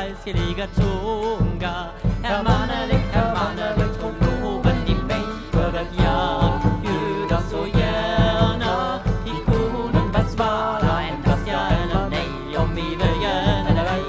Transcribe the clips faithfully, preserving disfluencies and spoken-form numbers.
jag ska ligga tunga. Herman eller Herman eller tror loven i mig för att jag bjuder så gärna. I konen besvara endast ja eller nej om vi vill gärna eller ej.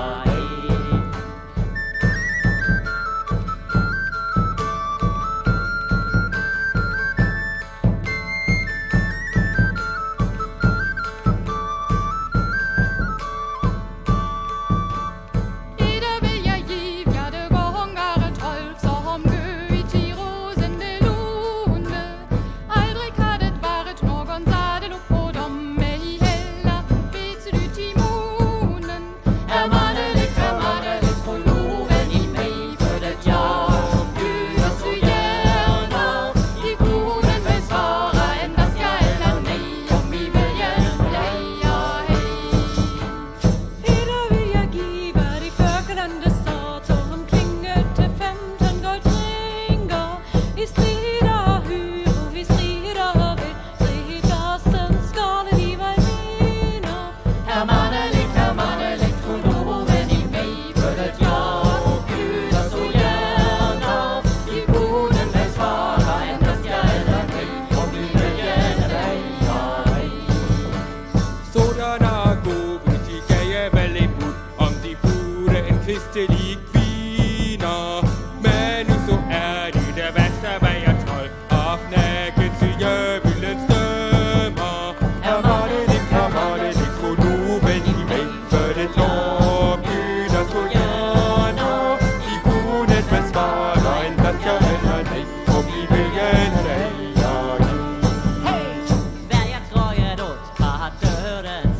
Kristelig kvinder, men nu så er det det værste af hvad jeg trold. Afnækket til jævelens dømmer. Herman eller Herman eller tror loven i mig for det lovbyder så gerne. I konen besvarer endast ja eller nej om I vil gælde dig. Hey! Hvad jeg tror jeg dås fra døren.